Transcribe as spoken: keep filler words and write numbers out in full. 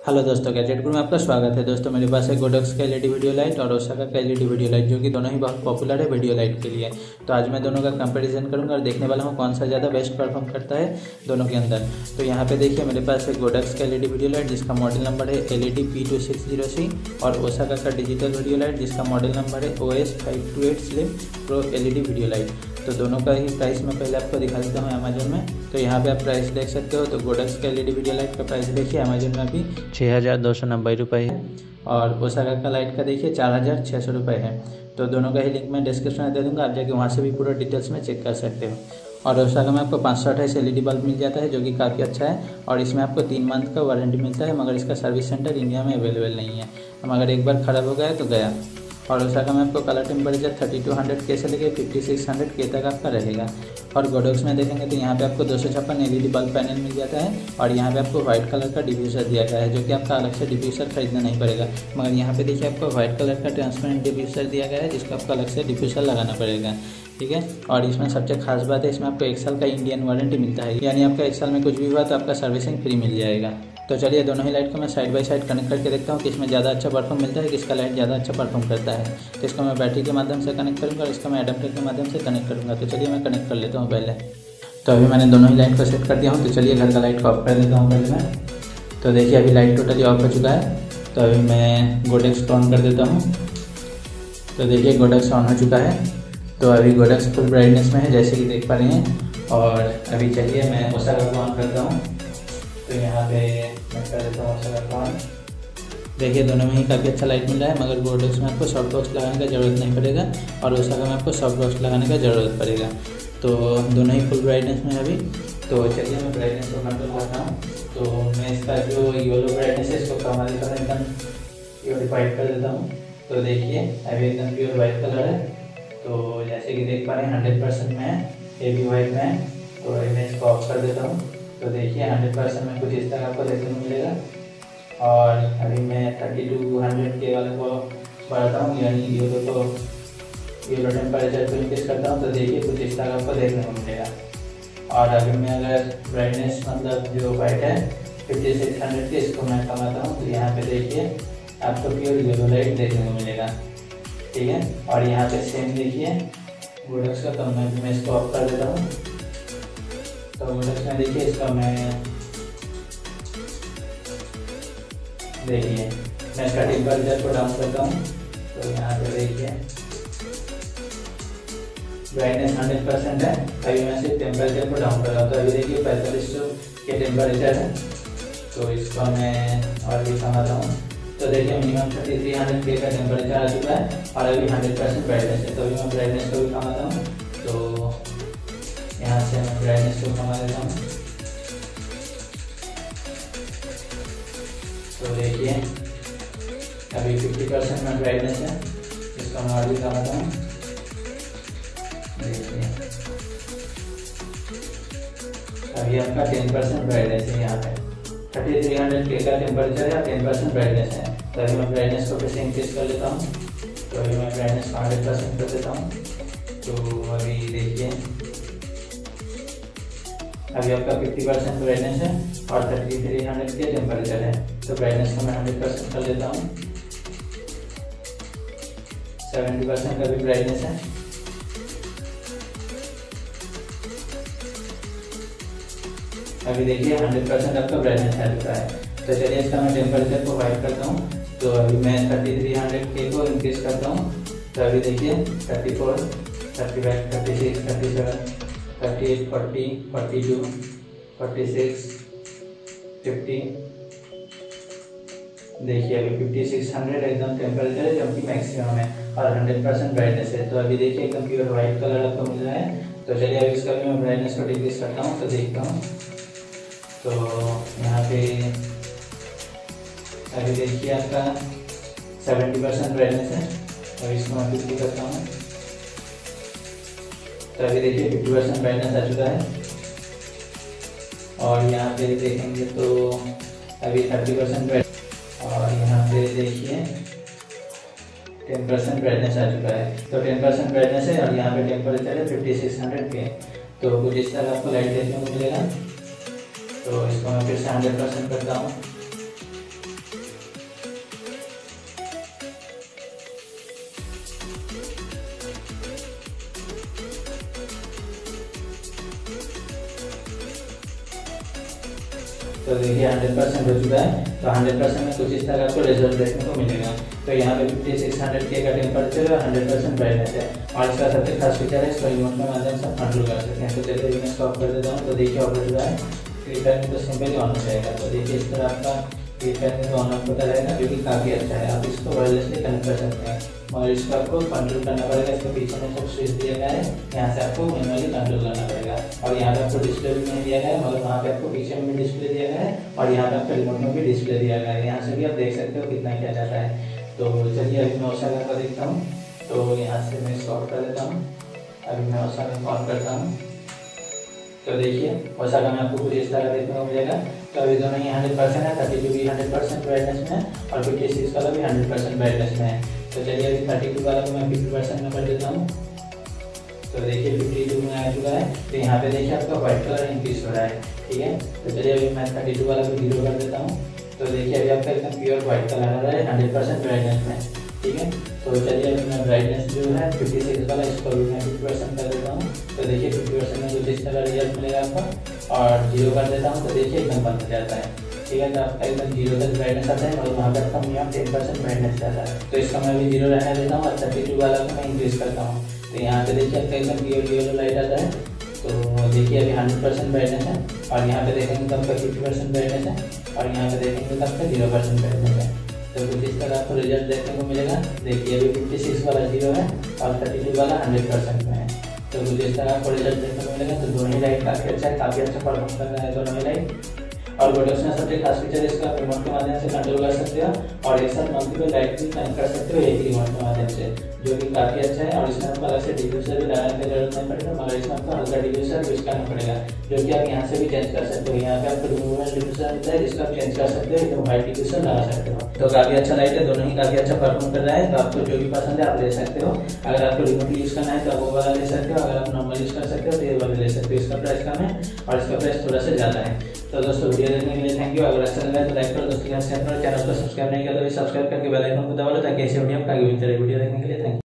Hello दोस्तों, gadget गुरु में आपका स्वागत है। दोस्तों मेरे पास है गोडक्स का एलईडी वीडियो लाइट और ओसाका का एलईडी वीडियो लाइट, जो कि दोनों ही बहुत पॉपुलर है वीडियो लाइट के लिए। तो आज मैं दोनों का कंपैरिजन करूंगा और देखने वाला हूं कौन सा ज़्यादा बेस्ट परफॉर्म करता है दोनों के अंदर। तो यहाँ पे देखिए मेरे पास है गोडक्स का एलईडी वीडियो लाइट जिसका मॉडल नंबर है L E D P two six zero C, और ओसाका का डिजिटल वीडियो लाइट जिसका मॉडल नंबर है O S five two eight slim pro L E D video light. तो दोनों का ही price मैं पहले आपको दिखा देता हूँ अमेजोन में। तो यहाँ पे आप प्राइस देख सकते हो। तो गोडक्स का एलईडी वीडियो लाइट का प्राइस देखिए अमेजोन में अभी छः हज़ार दो सौ नब्बे रुपये है, और ओसाका का लाइट का देखिए चार हज़ार छः सौ रुपये है। तो दोनों का ही लिंक मैं डिस्क्रिप्शन में दे दूँगा, आप जाके वहाँ से भी पूरा डिटेल्स में चेक कर सकते हो। और ओसाका में आपको पाँच सौ अट्ठाईस एल ई डी बल्ब मिल जाता है, जो कि काफ़ी अच्छा है, और इसमें आपको तीन मंथ का वारंटी मिलता है, मगर इसका सर्विस सेंटर इंडिया में अवेलेबल नहीं है। मगर एक बार ख़राब हो गया तो गया। और ओसाका में आपको colour temperature thirty two hundred K से लेकर फिफ्टी सिक्स हंड्रेड के तक आपका रहेगा। और गोडक्स में देखेंगे तो यहाँ पे आपको दो सौ छप्पन L E D bulb panel मिल जाता है, और यहाँ पे आपको व्हाइट कलर का डिफ्यूज़र दिया गया है, जो कि आपका अलग से डिफ्यूज़र खरीदना नहीं पड़ेगा। मगर यहाँ पे देखिए आपको व्हाइट कलर का ट्रांसपेरेंट डिफ्यूज़र दिया गया है, जिसका आपको अलग से डिफ्यूज़र लगाना पड़ेगा, ठीक है। और इसमें सबसे खास बात है, इसमें आपको एक साल का इंडियन वारंटी मिलता है, यानी आपका एक साल में कुछ भी हुआ तो आपका सर्विसिंग फ्री मिल जाएगा। तो चलिए दोनों ही लाइट को मैं साइड बाय साइड कनेक्ट करके देखता हूँ कि इसमें ज़्यादा अच्छा परफॉर्म मिलता है, किसका लाइट ज़्यादा अच्छा परफॉर्म करता है। तो इसको मैं बैटरी के माध्यम से कनेक्ट करूँगा और इसका मैं एडाप्टर के माध्यम से कनेक्ट करूँगा। तो चलिए मैं कनेक्ट कर लेता हूँ पहले। तो अभी मैंने दोनों ही लाइट को सेट कर दिया हूँ। तो चलिए घर का लाइट को ऑफ कर देता हूँ पहले मैं। तो देखिए अभी लाइट टोटली ऑफ हो चुका है। तो अभी मैं गोडक्स ऑन कर देता हूँ। तो देखिए गोडक्स ऑन हो चुका है। तो अभी गोडक्स फुल ब्राइटनेस में है, जैसे कि देख पा रहे हैं। और अभी चलिए मैं ओसाका को ऑन करता हूँ। तो यहाँ पे मैं कर देता हूँ ओसाका को ऑन। देखिए दोनों में ही काफ़ी अच्छा लाइट मिल रहा है, मगर गोडक्स में आपको सॉफ्ट रोस्ट लगाने का ज़रूरत नहीं पड़ेगा, और ओसाका में आपको सॉफ्ट रोस्ट लगाने का ज़रूरत पड़ेगा। तो दोनों ही फुल ब्राइटनेस में है अभी। तो चलिए मैं ब्राइटनेस को कंट्रोल करता हूँ। तो मैं इसका जो येलो ब्राइटनेस है इसको कम देता हूँ, एकदम प्योरीफाइड कर देता हूँ। तो देखिए अभी एकदम प्योर वाइट कलर है। तो जैसे कि देख पा रहे हैं हंड्रेड परसेंट में है, ये भी वाइट में है। तो अभी मैं इसको ऑफ कर देता हूँ। तो देखिए हंड्रेड परसेंट में कुछ इस तरह आपको देखने को मिलेगा। और अभी मैं थर्टी टू हंड्रेड के वाले को बढ़ाता हूँ, यानी येलो को येलो टेम्परेचर को इंक्रीज करता हूँ। तो देखिए कुछ इस तरह आपको देखने को मिलेगा। और अभी मैं अगर ब्राइटनेस मतलब जो वाइट है फिफ्टी सिक्स हंड्रेड की, इसको मैं कमाता हूँ। तो यहाँ पे देखिए आपको प्योर येलो लाइट देखने को मिलेगा, ठीक है। और यहाँ पे सेम देखिए गोडक्स का, तो मैं मैं इसको ऑफ कर देता हूँ। तो गोडक्स में देखिए इसका मैं देखिए मैं इसका टेम्परेचर को डाउन करता हूँ। तो यहाँ पे देखिए ब्राइटनेस हंड्रेड परसेंट है। अभी मैं सिर्फ टेम्परेचर को डाउन कर रहा हूँ। तो अभी देखिए पैंतालीस सौ के टेम्परेचर है। तो इसको मैं और भी कमाता हूँ। तो देखिए मिनिमम थर्टी थ्री हंड्रेड के का टेम्परेचर आ चुका है, और अभी हंड्रेड परसेंट ब्राइटनेस है। तो अभी मैं ब्राइटनेस को भी कमाता हूँ। तो यहाँ से मैं ब्राइटनेस को कमा देता हूँ। तो देखिए अभी फिफ्टी परसेंट में ब्राइटनेस है, इसको मैं और भी कमाता हूँ। देखिए अभी आपका टेन परसेंट ब्राइटनेस है, यहाँ पे थर्टी थ्री हंड्रेड के का टेम्परेचर है, टेन परसेंट ब्राइटनेस है। तो अभी मैं ब्राइटनेस को फिर से इंक्रीज कर लेता हूँ। तो अभी मैं ब्राइटनेस को हंड्रेड परसेंट कर देता हूँ। तो अभी देखिए अभी आपका फिफ्टी परसेंट ब्राइटनेस है और thirty three hundred K temperature है। तो ब्राइटनेस को मैं हंड्रेड परसेंट कर देता हूँ। सेवेंटी परसेंट का भी ब्राइटनेस है। अभी देखिए हंड्रेड परसेंट आपका ब्राइटनेस आ चुका है। तो चलिए इसका मैं टेम्परेचर को वाइट करता हूँ। तो अभी मैं थर्टी थ्री हंड्रेड के को इंक्रीज करता हूँ। तो अभी देखिए thirty four thirty five thirty six thirty seven thirty eight forty forty two forty six fifty. देखिए अभी फिफ्टी सिक्स हंड्रेड एकदम टेम्परेचर है, जबकि मैक्सिमम है, और हंड्रेड परसेंट ब्राइटनेस है। तो अभी देखिए एकदम प्योर वाइट कलर आपको मिल रहा है। तो चलिए अभी इसका भी मैं ब्राइटनेस को डिक्रीज करता हूँ। तो देखता हूँ। तो यहाँ पे अभी देखिए आपका सेवेंटी परसेंट ब्राइटनेस है। अभी इसको मैं फिफ्टी करता हूँ। तो अभी देखिए फिफ्टी परसेंट ब्राइटनेस आ चुका है। और यहाँ पे देखेंगे तो अभी थर्टी परसेंट ब्राइट, और यहाँ पे देखिए टेन परसेंट ब्राइटनेस आ चुका है। तो टेन परसेंट ब्राइटनेस है, और यहाँ पे टेम्परेचर है फिफ्टी सिक्स हंड्रेड के। तो कुछ इस तरह आपको लाइट देखने को मिलेगा। तो इसको मैं फिर से हंड्रेड परसेंट करता हूँ। तो देखिए हंड्रेड परसेंट हो चुका है। तो हंड्रेड परसेंट में कुछ इस तरह आपको रिजल्ट देखने को मिलेगा। तो यहाँ पे फिफ्टी सिक्स हंड्रेड के का टेम्परेचर और हंड्रेड परसेंट ब्राइटनेस है और इसका सबसे खास फीचर है इसको रिमोट के माध्यम से कंट्रोल कर सकते हैं। तो चलिए मैं इसको ऑफ कर देता हूँ। तो देखिए ऑफ हो चुका है। क्लिक करने तो सिंपली ऑन हो जाएगा। तो देखिए इस तरह आपका क्लिक करने तो ऑन ऑफ होता रहेगा, जो कि काफ़ी अच्छा है। आप इसको वायरलेसली कनेक्ट कर सकते हैं मगर इसको आपको कंट्रोल करना पड़ेगा। इसके पीछे में सब स्विच दिया गया है, यहाँ से आपको मैनुअली कंट्रोल करना पड़ेगा। और यहाँ पे आपको डिस्प्ले भी नहीं दिया गया है मगर वहाँ पे आपको पीछे में भी डिस्प्ले दिया गया है और यहाँ पे आपको रिमोट में भी डिस्प्ले दिया गया है। यहाँ से भी आप देख सकते हो कितना क्या जाता है। तो चलिए अभी मैं ओसाका का देखता हूँ। तो यहाँ से मैं इसको ऑफ कर देता हूँ। अभी मैं ओसाका को ऑन करता हूँ। तो देखिए ओसाका में आपको कुछ इस तरह देखने को मिलेगा। तो अभी दोनों ही हंड्रेड परसेंट है, थर्टी टू भी हंड्रेड परसेंट ब्राइटनेस में है और फिफ्टी सिक्स वाला भी हंड्रेड परसेंट ब्राइटनेस में है। तो चलिए अभी थर्टी टू वाला को मैं फिफ्टी परसेंट में कर देता हूँ। तो देखिए फिफ्टी टू में आ चुका है। तो यहाँ पे देखिए आपका व्हाइट कलर इंक्रीज हो रहा है, ठीक है। तो चलिए अभी मैं थर्टी टू वाला को जीरो कर देता हूँ। तो देखिए अभी आपका एकदम प्योर व्हाइट कलर आ रहा है हंड्रेड परसेंट ब्राइटनेस में, ठीक है। तो चलिए अभी मैं ब्राइटनेस जो है फिफ्टी सिक्स वाला इसको भी मैं फिफ्टी परसेंट कर देता हूँ। तो देखिए फिफ्टी परसेंट में कुछ इस तरह रिजल्ट मिलेगा आपको और जीरो कर देता हूँ। तो देखिए एकदम बंद हो जाता है, ठीक है। तो आपका एकदम जीरो तक ब्राइटनेस आता है और वहाँ पर आपका मिनिमम टेन परसेंट ब्राइटनेस आता है। तो इसका मैं अभी जीरो रहने देता हूँ और थर्टी टू वाला को मैं इंक्रीज करता हूँ। तो यहाँ पे देखिए आपका एकदम क्लियर येलो लाइट आता है। तो देखिए अभी हंड्रेड परसेंट ब्राइटनेस है और यहाँ पे देखेंगे तब तक फिफ्टी परसेंट ब्राइटनेस है और यहाँ पे देखेंगे तब तक जीरो परसेंट ब्राइटनेस है। तो कुछ इस तरह आपको रिजल्ट देखने को मिलेगा। देखिए अभी फिफ्टी सिक्स वाला जीरो है और थर्टी टू वाला हंड्रेड परसेंट में है। तो कुछ इस तरह आपको रिजल्ट देखने को मिलेगा। तो दोनों ही लाइट काफ़ी अच्छा है, काफ़ी अच्छा परफॉर्म कर रहा है दोनों ही लाइट। और गोडक्स में सबसे खास फीचर इसका रिमोट के माध्यम से कंट्रोल कर सकते हो और एक साथ मल्टीपल लाइट भी कनेक्ट कर सकते हो एक ही रिमोट के माध्यम से, जो कि काफ़ी अच्छा है। और इसमें आपको अलग से डिफ्यूजर भी लगाने की जरूरत नहीं पड़ेगा मगर इसमें आपको हल्का डिफ्यूजर यूज करना पड़ेगा, जो कि आप यहाँ से भी चेंज कर सकते हो। यहाँ पे आपको रिमूवेबल डिफ्यूजर मिलता है जिसका आप चेंज कर सकते हो, एकदम वाइट डिफ्यूजर लगा सकते हो। तो काफ़ी अच्छा लाइट है, दोनों ही काफ़ी अच्छा परफॉर्म कर रहा है। तो आपको जो भी पसंद है आप ले सकते हो। अगर आपको रिमोट यूज करना है तो आप वो वाला ले सकते हो, अगर आप नॉर्मल यूज कर सकते हो तो ये वाला ले सकते हो। इसका प्राइस कम है और इसका प्राइस थोड़ा सा ज़्यादा है। तो दोस्तों वीडियो देखने के लिए थैंक यू। अगर अच्छा लगा तो लाइक करो, दोस्तों के साथ शेयर करो, चैनल को सब्सक्राइब नहीं किया तो सब्सक्राइब करके बेल आइकन को दबा लो ताकि ऐसे वीडियो आपको आगे मिलते रहे। वीडियो देखने के लिए थैंक यू।